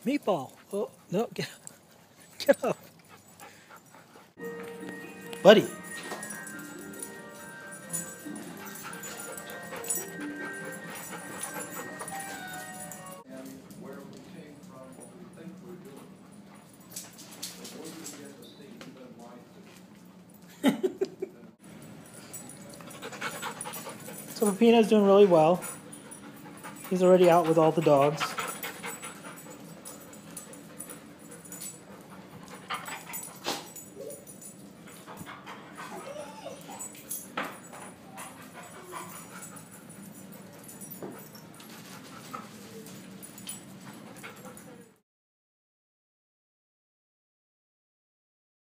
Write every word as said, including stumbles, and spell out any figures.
Meatball. Oh, no, get up. Get up. Buddy. So Pepino's doing really well. He's already out with all the dogs.